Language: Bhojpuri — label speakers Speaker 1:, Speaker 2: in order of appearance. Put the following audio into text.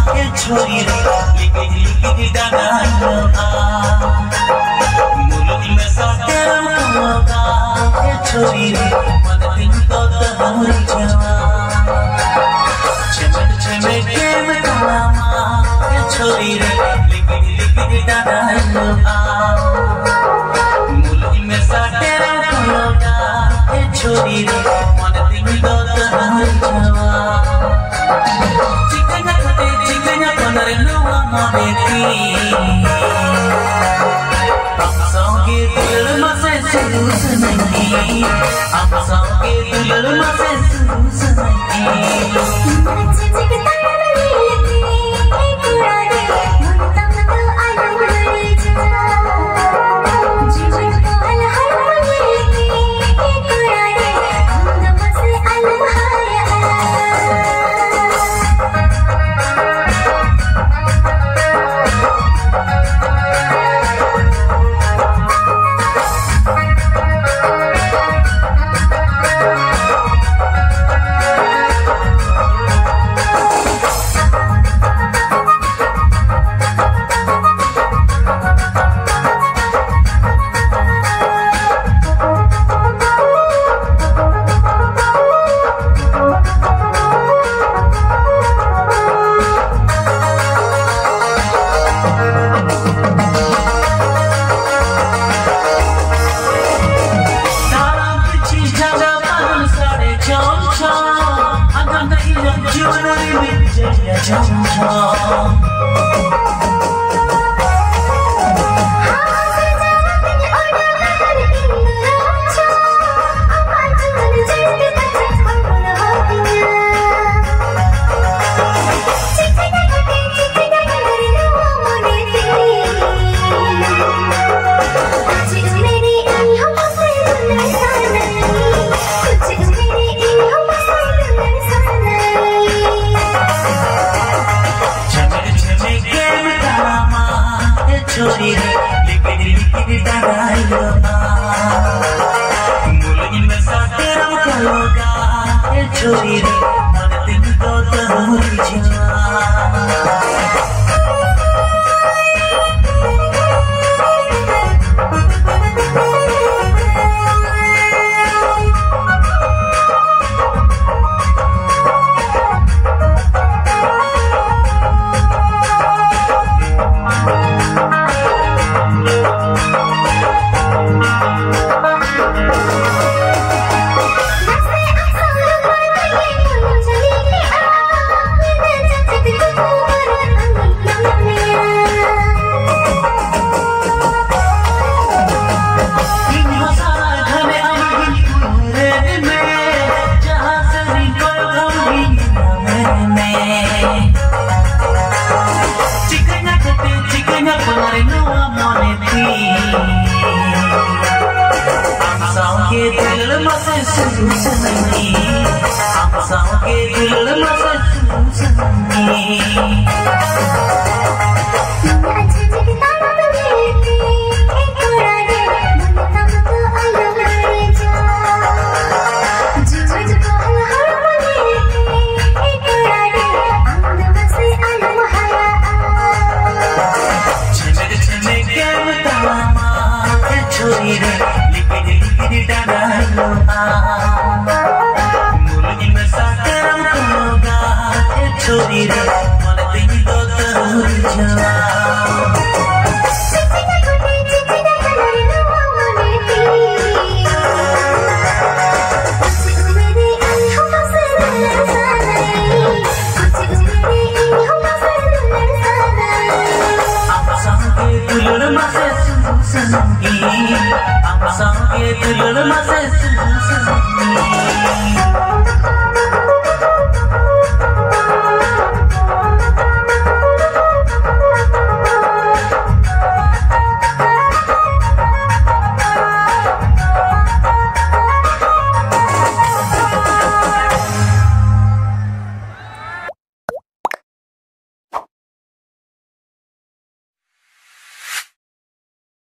Speaker 1: के छोरी रे लिखी डाना मुलुक में साकेरा होगा के छोरी रे मन दिन तो तमरी जवा चमक के में कलामा के छोरी रे लिखी डाना मुलुक में साकेरा होगा के छोरी रे मन दिन तो तमरी जवा Cikanya bener nuwa moneti Am sauge dul mase suru sanangi Am sauge dul mase suru sanangi छोरी रे लिखी डाना मुलुक में साकेरा होगा के छोरी रे मन दिन तो तमरी जवा दिल मसे सुरू संगी हम sauge दिल मसे सुरू संगी छोरी रे लिखी डाना मुलुक में साकेरा होगा के छोरी रे मन दिन तो तमरी जवा I'm sorry,